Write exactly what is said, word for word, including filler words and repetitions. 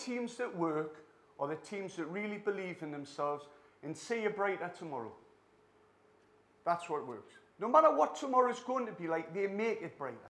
teams that work are the teams that really believe in themselves and see a brighter tomorrow. That's what works. No matter what tomorrow is going to be like, they make it brighter.